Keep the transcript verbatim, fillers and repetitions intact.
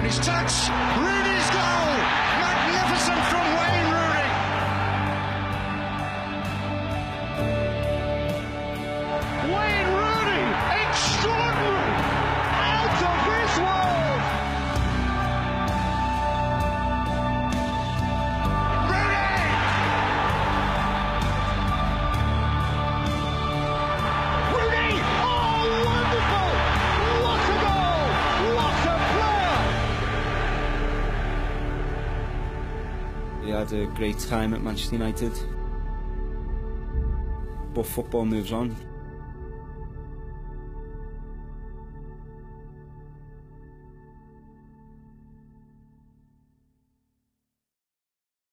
Rooney's touch, Rooney's goal! Magnificent from Wayne Rooney! Wayne Rooney! Extraordinary! Out of this world! Rooney! Rooney! Oh, wonderful! What a goal! What a player! He had a great time at Manchester United, but football moves on.